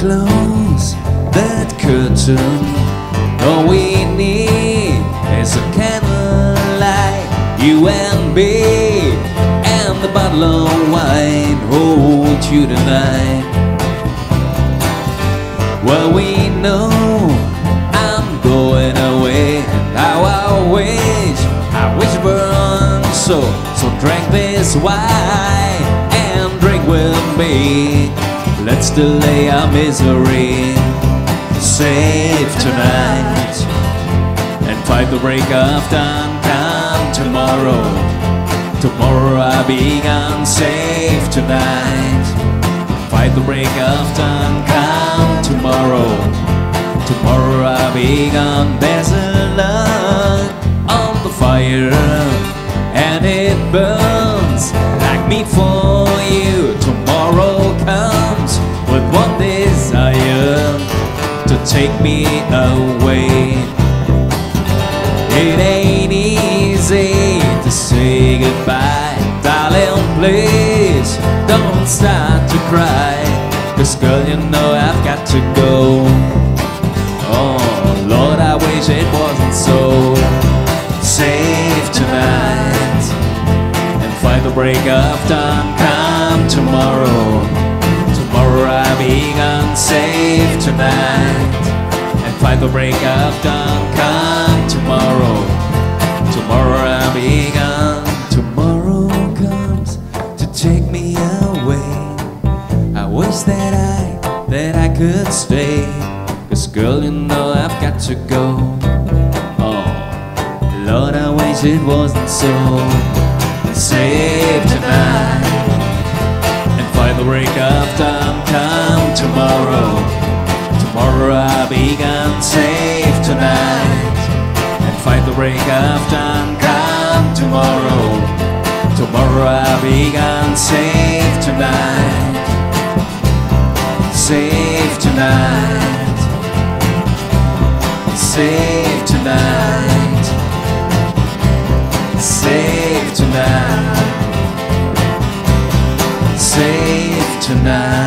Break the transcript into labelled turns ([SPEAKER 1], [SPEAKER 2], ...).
[SPEAKER 1] close that curtain. All we need is a candlelight, you and me, and the bottle of wine hold you tonight. Well, we know I'm going away, and how I wish it weren't so. So drink this wine and drink with me. Let's delay our misery, save tonight, and fight the break of dawn. Come tomorrow, tomorrow I'll be gone. Save tonight, fight the break of dawn. Come tomorrow, tomorrow I'll be gone. There's a log on the fire, and it burns like me for you. Tomorrow comes with one desire, to take me away. It ain't easy to say goodbye, darling, please don't start to cry, 'cause girl, you know I've got to go. Oh Lord, I wish it wasn't so. Save tonight and fight the break of dawn. Come tomorrow, tomorrow I'll be gone. Save tonight and fight the break of dawn. Come tomorrow, tomorrow I'll be gone. Tomorrow comes to take me away. I wish that I could stay, 'cause girl, you know I've got to go. Oh Lord, I wish it wasn't so. Save tonight and fight the break of dawn. Come tomorrow, tomorrow I'll be gone. Save tonight and fight the break of dawn. Come tomorrow, tomorrow I'll be gone. Save tonight, save tonight, save tonight, save tonight, save tonight.